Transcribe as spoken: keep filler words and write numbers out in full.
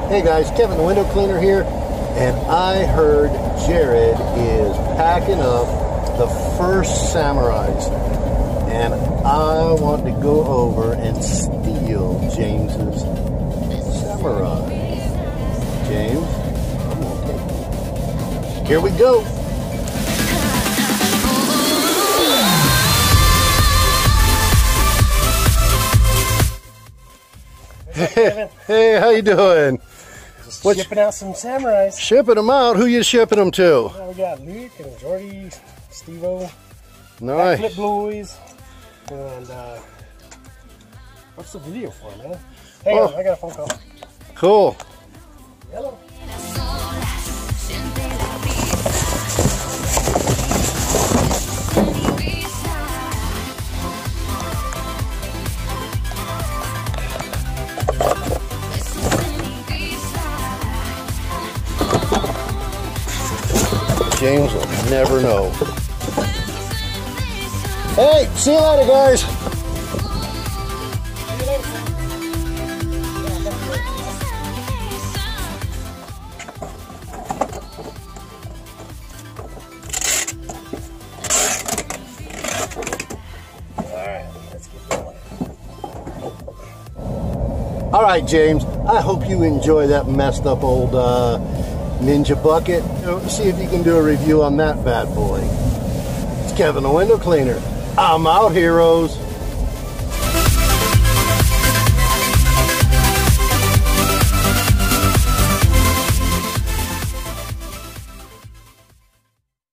Hey guys, Kevin the window cleaner here, and I heard Jared is packing up the first Samurais, and I want to go over and steal James's Samurai. James, I'm gonna take it. Here we go. Hey, hey, how you doing? Just What's, shipping out some Samurais. shipping them out? Who you shipping them to? Well, we got Luke and Jordy, Steve-O, Nice. Flip Boys, and uh, what's the video for, man? Hang Oh. on, I got a phone call. Cool. Hello. James will never know. Hey, see you later, guys. All right, James, I hope you enjoy that messed up old uh, Ninja bucket. See if you can do a review on that bad boy. It's Kevin the window cleaner. I'm out, heroes.